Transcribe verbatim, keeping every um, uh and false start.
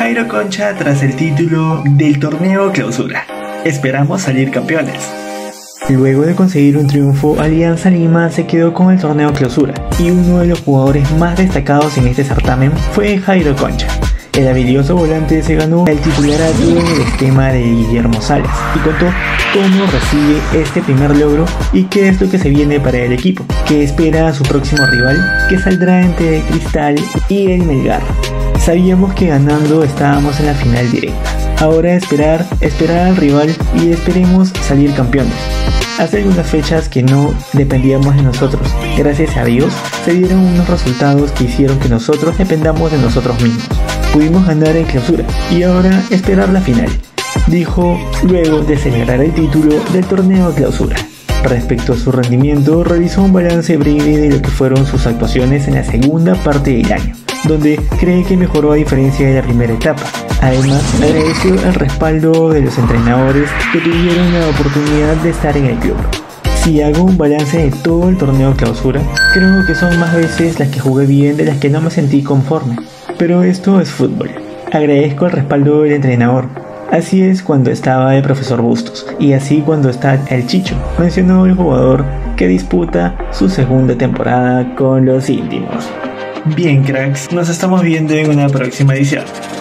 Jairo Concha tras el título del torneo Clausura. Esperamos salir campeones. Luego de conseguir un triunfo, Alianza Lima se quedó con el torneo Clausura y uno de los jugadores más destacados en este certamen fue Jairo Concha. El habilidoso volante se ganó el titularato en el esquema de Guillermo Salas y contó cómo recibe este primer logro y qué es lo que se viene para el equipo, que espera a su próximo rival, que saldrá entre Cristal y el Melgar. Sabíamos que ganando estábamos en la final directa. Ahora esperar, esperar al rival y esperemos salir campeones. Hace algunas fechas que no dependíamos de nosotros. Gracias a Dios se dieron unos resultados que hicieron que nosotros dependamos de nosotros mismos. Pudimos ganar en Clausura y ahora esperar la final, dijo luego de celebrar el título del torneo Clausura. Respecto a su rendimiento, realizó un balance breve de lo que fueron sus actuaciones en la segunda parte del año, donde cree que mejoró a diferencia de la primera etapa. Además, agradeció el respaldo de los entrenadores que tuvieron la oportunidad de estar en el club. Si hago un balance de todo el torneo Clausura, creo que son más veces las que jugué bien de las que no me sentí conforme. Pero esto es fútbol. Agradezco el respaldo del entrenador. Así es cuando estaba el profesor Bustos y así cuando está el Chicho, mencionó el jugador que disputa su segunda temporada con los íntimos. Bien, cracks, nos estamos viendo en una próxima edición.